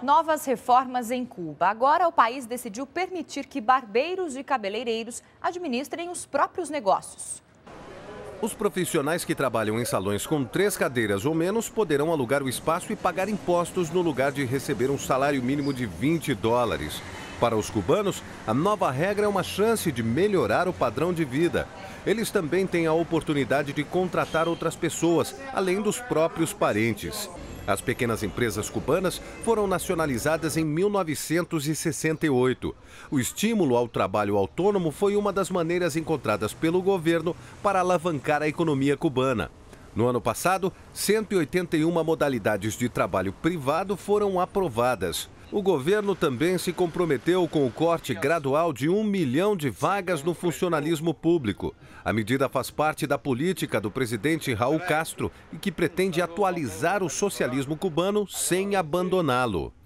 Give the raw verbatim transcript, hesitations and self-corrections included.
Novas reformas em Cuba. Agora o país decidiu permitir que barbeiros e cabeleireiros administrem os próprios negócios. Os profissionais que trabalham em salões com três cadeiras ou menos poderão alugar o espaço e pagar impostos no lugar de receber um salário mínimo de vinte dólares. Para os cubanos, a nova regra é uma chance de melhorar o padrão de vida. Eles também têm a oportunidade de contratar outras pessoas, além dos próprios parentes. As pequenas empresas cubanas foram nacionalizadas em mil novecentos e sessenta e oito. O estímulo ao trabalho autônomo foi uma das maneiras encontradas pelo governo para alavancar a economia cubana. No ano passado, cento e oitenta e uma modalidades de trabalho privado foram aprovadas. O governo também se comprometeu com o corte gradual de um milhão de vagas no funcionalismo público. A medida faz parte da política do presidente Raul Castro e que pretende atualizar o socialismo cubano sem abandoná-lo.